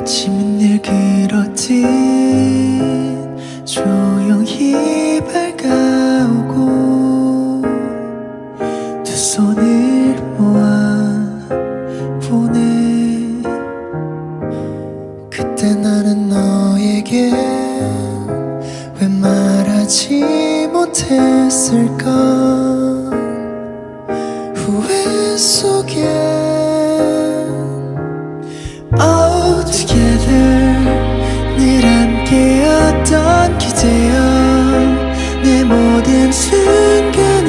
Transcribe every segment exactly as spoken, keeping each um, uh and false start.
아침은 늘 그렇듯 조용히 밝아오고 두 손을 모아 보내. 그때 나는 너에게 왜 말하지 못했을까. 후회 속에 All together 늘 함께였던 그대여. 내 모든 순간을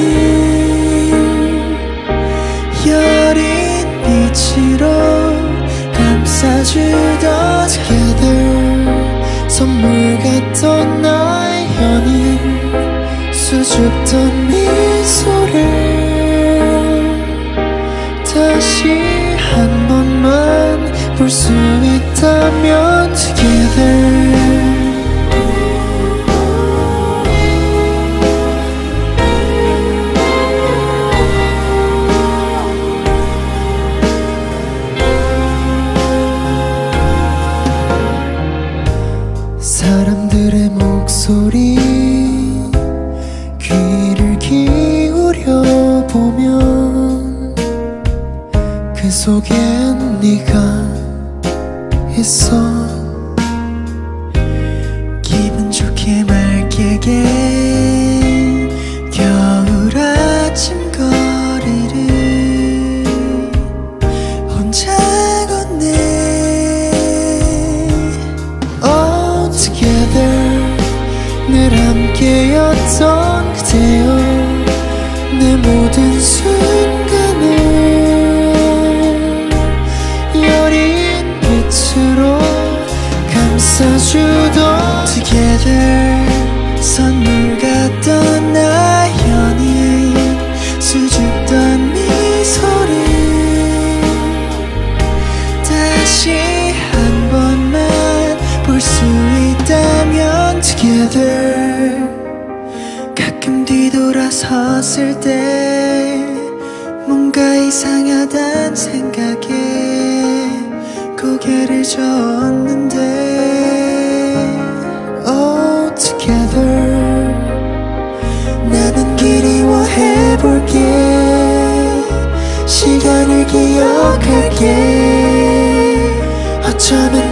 여린 빛으로 감싸주던 Together 선물 같던 나의 연인 수줍던 미소를 다시 한 번만 볼 수 있다면 Together. 사람들의 목소리 귀를 기울여 보면 그 속엔 네가 있어. 기분 좋게 맑게 겨울 아침 거리를 혼자 걷네. All together 늘 함께였던 그대여. 내 모든 순간을 감싸주던 Together 선물 같던 나의 연인 수줍던 미소를 다시 한 번만 볼 수 있다면 Together. 가끔 뒤돌아섰을 때 뭔가 이상하단 생각에 고개를 젓는데 All together 나는 그리워해볼게. 시간을 기억할게. 어쩌면